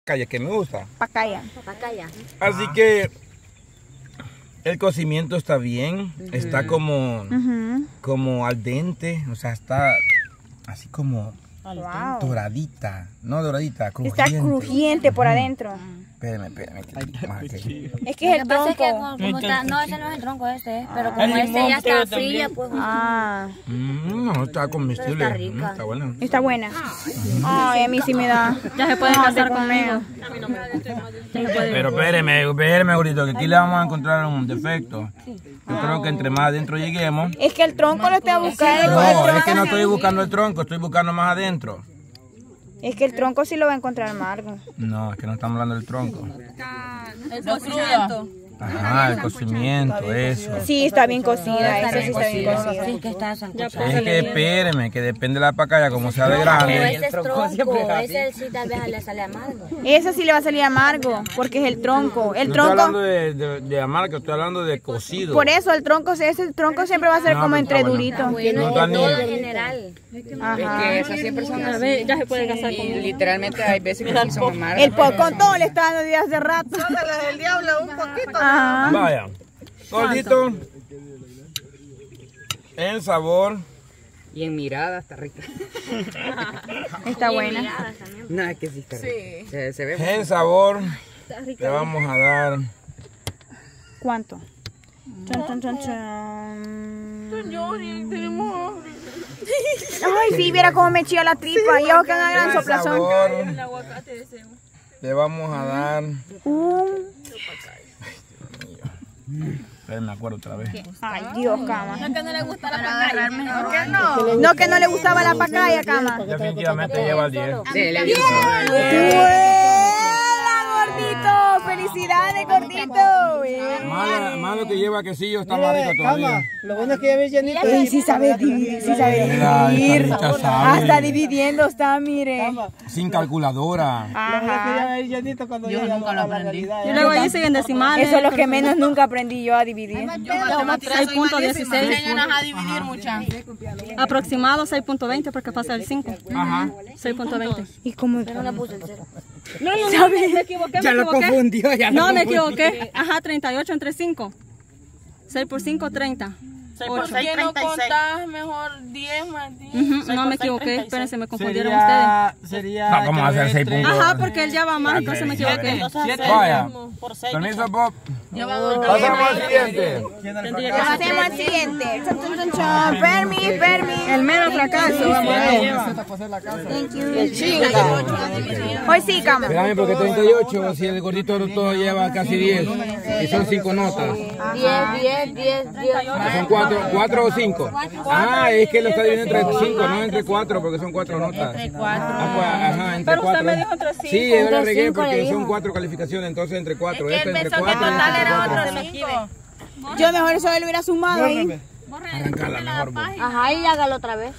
pacaya que me gusta. Pacaya. Así que el cocimiento está bien, está como al dente, o sea, está así como doradita, no doradita, crujiente. Está crujiente por adentro. Espérame. Es que es el tronco. Es que como está, no, ese no es el tronco pero como este ya está fría, pues. No, está comestible. Está rica. Está buena. Está buena. Ay, a mí sí me da. Ya se pueden casar conmigo. Pero espéreme, gordito, que aquí le vamos a encontrar un defecto. Yo creo que entre más adentro lleguemos. Es que el tronco lo está buscando. No, es que no estoy buscando el tronco, estoy buscando más adentro. Es que el tronco sí lo va a encontrar amargo. No, es que no estamos hablando del tronco. El cocimiento. Ajá, el cocimiento, eso. Sí, está bien cocida, eso sí está bien cocida. Sí, que está sancochado. Es que espéreme, que depende de la pacaya, como sea de Pero grande. ese es tronco, ese sí tal vez le sale amargo. Ese sí le va a salir amargo, porque es el tronco. El No estoy tronco, hablando de amargo, estoy hablando de cocido. por eso el tronco, ese tronco siempre va a ser No, como pero entre está bueno. durito. Bueno, No en está ni- todo en general. Ajá. Que esas 100 personas Ya se puede casar y conmigo. literalmente hay veces que sí son amargas. El con todo le está dando días de rato. El diablo un poquito. Ajá. Vaya, gordito, en sabor, Y en mirada está rica. Está buena. No, es que sí está rica. Se ve. en sabor, le vamos a dar. ¿Cuánto? Chan, chan, chan. Ay, sí, viera cómo me chilla la tripa. Y ojo que una gran En soplazón. sabor, le vamos a dar. Me acuerdo otra vez. Ay, Dios, cama. No que no le gusta la pacaya. No, que no le gustaba la pacaya, cama. Definitivamente lleva el 10. Sí, le ¡Buena, gordito! ¡Felicidades, gordito! Malo que lleva quesillo, está más rico todavía. Lo bueno es que ya ves llenito. Ey, sí sabe dividir, sí sabe Mira, dividir. esta rica sabe. Hasta dividiendo está, mire. Sin calculadora. Lo bueno es que ya Ajá. ves llenito cuando Yo llega nunca lo a la aprendí. realidad. Y luego ahí siguen decimales. Eso es lo que menos nunca aprendí yo a dividir. 6.16. a dividir muchas. Aproximado 6.20 porque pasa el 5. Ajá. 6.20. ¿Y cómo? No le puse el cero. No, me equivoqué. Ya lo confundió, ya lo No, me confundió. equivoqué. Ajá, 38 entre 5. 6 por 5, 30. 8. ¿Por qué no contás mejor 10 más 10? No me equivoqué, espérense, me confundieron ustedes. Sería. No, ¿cómo va a ser 6 puntos? Ajá, porque él ya va más, entonces me equivoqué. Vaya. Permiso, Bob. Pasamos al siguiente. Pasemos al siguiente. Chon, chon, chon, chon. Permi. El mero fracaso. Vamos a ver. Thank you. Hoy sí, cama. Espérame, porque 38, si el gordito todo lleva casi 10. Y son 5 notas. 10. Son 4 o 5. Ah, es que lo está dividiendo entre 5, no entre 4, porque son 4 notas. Entre 4. Ajá, entre Pero usted 4. me dijo entre 5. Sí, yo la regué cinco le porque dijo. son 4 calificaciones, entonces entre 4. Es que él entre pensó que 4. total era otro 5. Yo mejor eso lo hubiera sumado ahí. Arrancarla mejor, Bob. Ajá, y hágalo otra vez.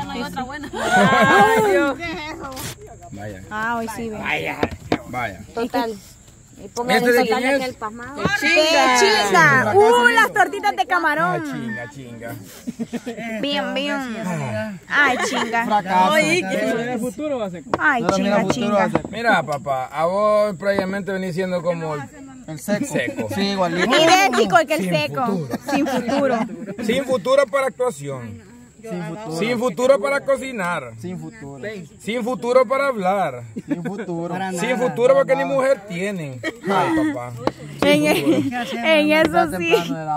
Vaya. Ah, hoy sí, ve. Vaya. Total. Y póngale ¿Este de total quién de es? aquel pasmado. ¡Qué chinga! Las tortitas de camarón. Chinga. Bien. Ay, chinga. En el futuro va a ser. Ay, chinga. Mira, papá, a vos prácticamente venís siendo como El seco. seco. Sí, igualito. Idéntico el que el Sin seco. futuro. Sin futuro. Sin futuro para actuación. Sin futuro. Sin futuro para cocinar. Sin futuro. Sin futuro para hablar. Sin futuro. Sin futuro porque ni mujer tienen. Ay, papá. En eso sí.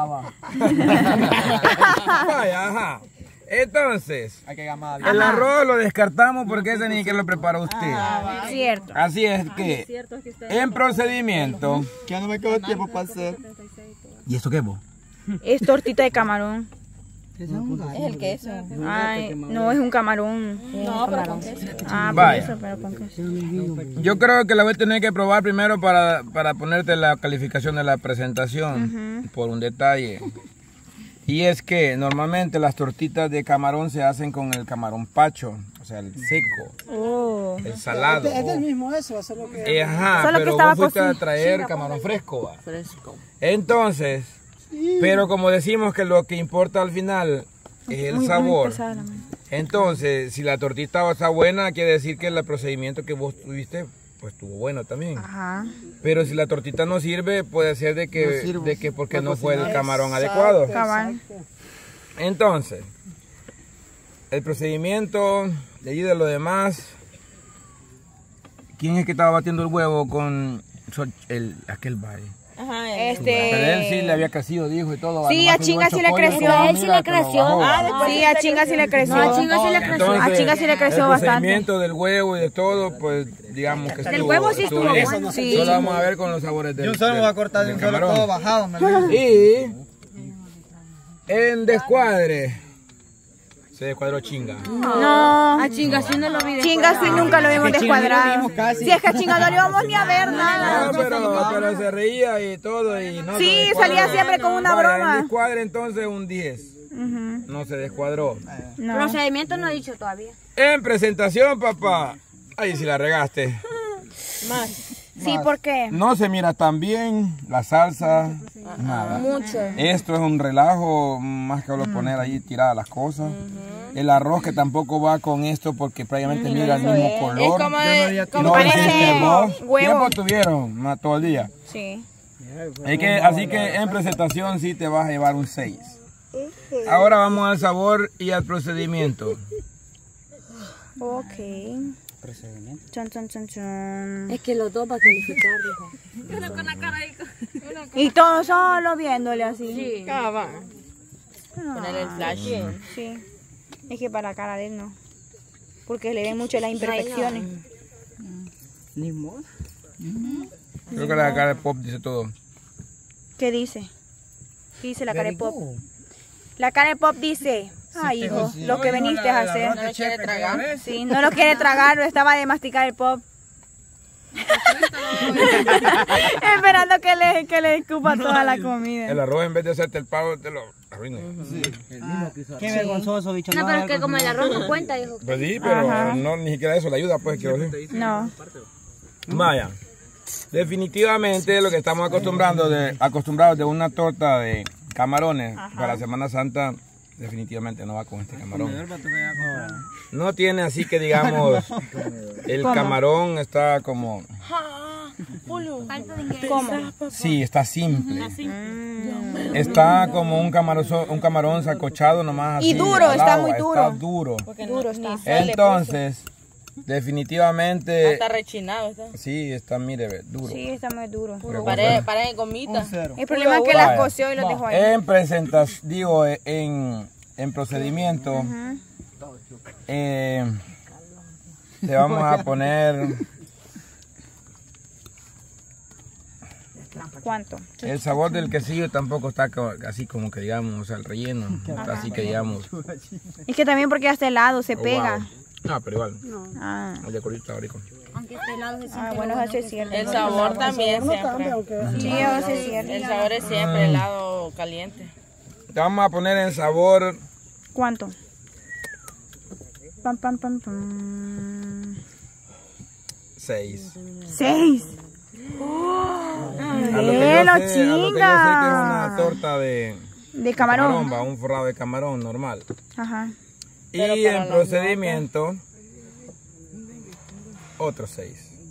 Vaya, ajá. Entonces, Hay que llamar. el arroz lo descartamos porque ese ni que lo prepara usted. Cierto. Así es que, en procedimiento. Ya no me quedo tiempo para hacer. ¿Y eso qué, vos? Es tortita de camarón. Es el queso. Ay, no, es un camarón. No, pero con queso. Ah, por Vaya. eso, pero con queso. Yo creo que la voy a tener que probar primero para ponerte la calificación de la presentación, por un detalle. Y es que normalmente las tortitas de camarón se hacen con el camarón pacho, o sea, el seco, Oh. el salado. Es del mismo eso, eso es lo que. Ajá, Solo que pero estaba vos fuiste a cocido. traer camarón fresco, ¿va? Entonces, pero como decimos que lo que importa al final es el Muy sabor. pesada la mano. Entonces, si la tortita está buena, quiere decir que el procedimiento que vos tuviste pues estuvo bueno también. Ajá. Pero si la tortita no sirve, puede ser de que, No sirve. porque no fue el camarón adecuado. Cabal. Entonces, el procedimiento, de allí de lo demás, ¿quién es que estaba batiendo el huevo con aquel baile? Ajá, Pero él sí le había crecido, dijo y todo. Sí, nomás a Chinga igual sí le Chocoyo, creció. como A él sí amiga le que lo creció. bajó. Sí, a Chinga sí le creció. No, a Chinga sí le creció. Entonces, A Chinga sí le creció el bastante. procedimiento del huevo y de todo, pues digamos que Del huevo sí estuvo bien. bueno. Sí. Solo vamos a ver con los sabores del Yo solo me voy a cortar de un solo todo bajado. Me lo dice. Y en descuadre se descuadró Chinga. No. A Chinga sí no lo vi. Chinga sí nunca lo vimos Que Chinga ni lo descuadrado. vimos casi. Si es que a Chinga no le íbamos ni a ver nada. No, pero se reía y todo y no Sí, se descuadró. salía siempre con una Vaya, broma. En descuadre entonces un 10. Ujú. No se descuadró. No. Procedimiento no he dicho todavía. En presentación, papá. Ahí sí la regaste. Sí, ¿por qué? No se mira tan bien la salsa, nada. Mucho. Esto es un relajo, más que solo poner ahí tiradas las cosas. El arroz que tampoco va con esto porque prácticamente mira el mismo color. Es como No parece existe arroz. huevo. Tiempo tuvieron, más todo el día. Sí. Así que en presentación sí te vas a llevar un 6. Ahora vamos al sabor y al procedimiento. Ok. Chon, chon, chon, chon. Es que los dos va a calificar, dijo. Y todos solo viéndole así. Sí. Ponerle el flash. Sí. Es que para la cara de él no. Porque le ven mucho las imperfecciones. Ni modo. Creo que la cara de Pop dice todo. ¿Qué dice? ¿Qué dice la cara de Pop? La cara de Pop dice, ay hijo, lo que viniste a hacer. No lo quiere tragar. Sí, no lo quiere tragar, lo estaba de masticar el Pop. Esperando que le escupa toda la comida. El arroz en vez de hacerte el pavo te lo arruina. Qué vergonzoso, bicho. No, pero es que como el arroz no cuenta, dijo. Pues sí, pero Ajá. no, ni siquiera eso le ayuda, pues quiero decir. No. Vaya, definitivamente lo que estamos acostumbrados de una torta de camarones para la Semana Santa, definitivamente no va con este camarón. No tiene así que digamos, el camarón está como... ¿Cómo? Sí, está simple. Está como un camarón sacochado nomás así. Y duro, al está agua, muy duro. Está duro. Duro está. Entonces, definitivamente... Está rechinado, está. Sí, está, mire, ve, duro. Sí, está muy duro. Parece gomita. El problema es que las coció y los dejó ahí. En presentación, digo, en procedimiento, le vamos a poner ¿Cuánto? el sabor del quesillo tampoco está así como que digamos, o sea, el relleno, está así que digamos. Es que también porque ya está helado, se Oh, pega. wow. No, pero igual, Ah, el de colito está rico. Aunque este helado se siente. bueno, eso es cierto. El sabor también siempre. Sí, eso es cierto. El sabor es siempre helado caliente. Te vamos a poner en sabor ¿Cuánto? Pam, pam, pam, pam. 6. 6. A lo que yo Velo, sé que es una chinga. torta de De camarón. va, un forrado de camarón normal. Ajá. Y en procedimiento, otro 6.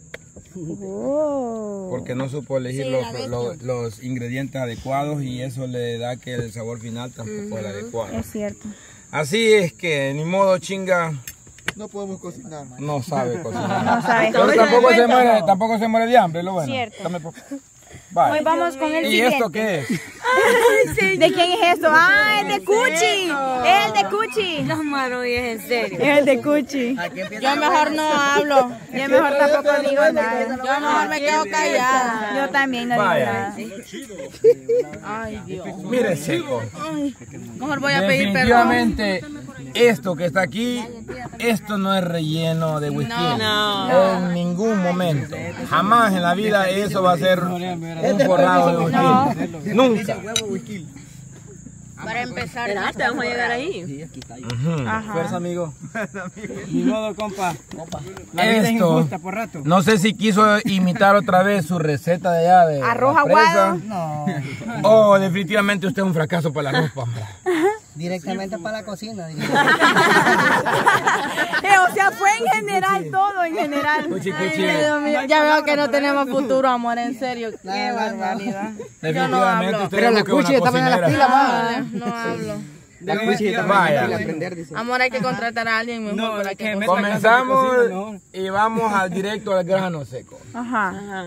Oh. Porque no supo elegir los ingredientes adecuados y eso le da que el sabor final tampoco es el adecuado. Es cierto. Así es que ni modo, Chinga No podemos cocinar. no sabe cocinar. No sabes. Pero tampoco se muere de hambre, lo bueno. Cierto. Vale. Hoy vamos con el ¿Y siguiente. esto qué es? ¿De quién es esto? Ah, es de Cuchi. Es el de Cuchi. No, Maro, y es en serio. Es el de Cuchi. Yo mejor no hablo. Yo mejor tampoco digo nada. Yo mejor me quedo callada. Yo también no digo Vaya. nada. Ay, Dios. Mire, seco. Mejor voy a pedir perdón. Definitivamente, esto que está aquí, esto no es relleno de whisky. No. En ningún momento. Jamás en la vida eso va a ser un forrado de whisky. Nunca. Para empezar, Vamos a llegar ahí. Fuerza, amigo. Ni modo, compa. La vida es Esto, injusta por rato. no sé si quiso imitar otra vez su receta de allá de Arroz la presa, aguado. No. o definitivamente usted es un fracaso para la ropa. Directamente para la cocina. O sea, fue en general, todo en general. Cuchi, cuchi. Dios mío, ya veo que no tenemos futuro, amor, en serio. Qué barbaridad. Definitivamente usted Pero la busque una Cuchi estaba en la cocinera. pila, No hablo. La Cuchi Vaya. aprender, dice. Amor, hay que contratar a alguien mejor No, para es que que me- Comenzamos No. y vamos al directo al grano seco. Ajá.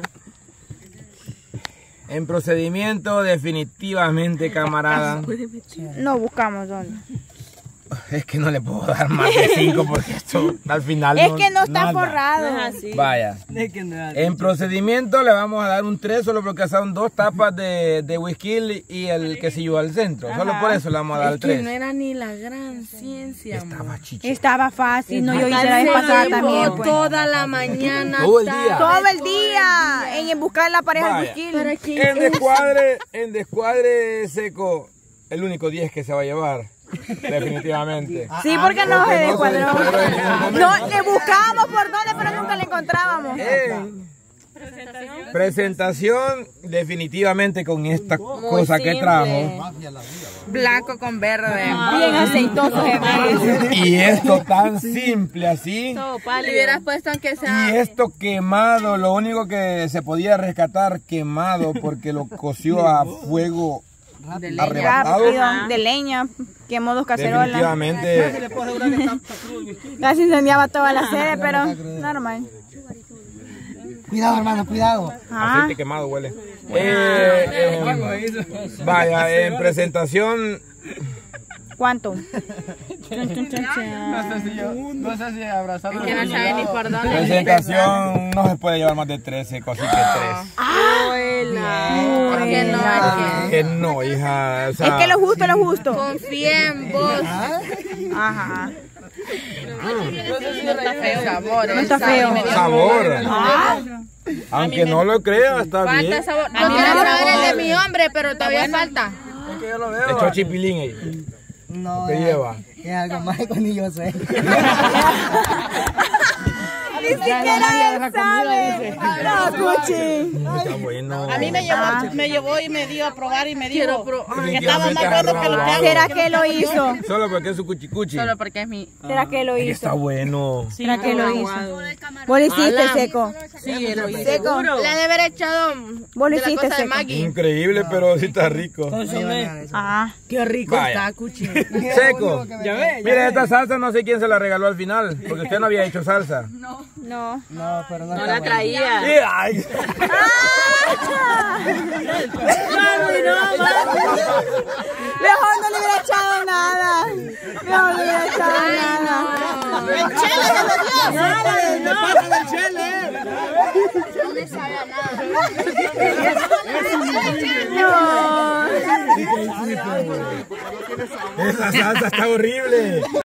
En procedimiento, definitivamente, camarada. No buscamos dónde. Es que no le puedo dar más de 5 porque esto al final Es que no está nada. forrado. Vaya. Es que no. En procedimiento le vamos a dar un 3 solo porque son 2 tapas de whisky y el quesillo al centro. Solo por eso le vamos a dar el Es que no 3. era ni la gran ciencia, amor. Estaba chichi. Estaba fácil, no, yo hice la vez Se pasada llevó también. Pues. toda la mañana. Todo el día. Todo el día en buscar la pareja Vaya. de whisky. ¿Para qué? En descuadre seco, el único 10 que se va a llevar. Definitivamente. Sí, porque no se se descuadró. descuadró en ningún momento. No, le buscábamos por dónde, pero nunca le encontrábamos. Presentación definitivamente con esta cosa que simple. trajo. Blanco con verde. Bien aceitoso se ve. Y esto tan simple así. Le hubieras puesto aunque Y sea. esto quemado, lo único que se podía rescatar quemado porque lo coció a fuego arrebatado. Rápido, de leña, quemó 2 cacerolas. Definitivamente. Casi incendiaba toda la sede, pero normal. Cuidado, hermano, cuidado. Ah, Aceite quemado huele. Vaya, en presentación. ¿cuánto? No sé si abrazarlo. Que no sabe ni por dónde. Presentación no se puede llevar más de 13, cosas que 3. Que no, Que no, hija. O sea, Es que lo justo, lo justo. confía en vos. Ajá. No está feo. Sabor, No está feo. sabor. Aunque no lo crea, está bien. Falta sabor. No quiero saber el de mi hombre, pero todavía falta. Le echó chipilín ahí. No, ¿Qué lleva? es algo más ni yo sé. Ni siquiera él sabe. No, Cuchi. Está bueno. A mí me llevó y me dio a probar y me dijo que estaba Definitivamente más bueno que lo que hago. ¿Será que lo hizo? Solo porque es su cuchicuchi. Solo porque es mi. ¿Será que lo Está hizo? bueno. ¿Será que lo hizo? ¿Vos lo hiciste, Seco? Sí, lo hice. Seco. Le de haber echado Vos lo de la hiciste, cosa de Seco. Maggie. Increíble, pero sí está rico. Ah, Qué rico Vaya. está, Cuchi. Seco. Mire, esta salsa no sé quién se la regaló al final, porque usted no había hecho salsa. no. No, pero no, No está la traía. Sí, ay. Mejor no le hubiera echado nada. Mejor no le hubiera echado nada. ¡El chile se lo dio! No me sabe a nada. No. Esa salsa está horrible.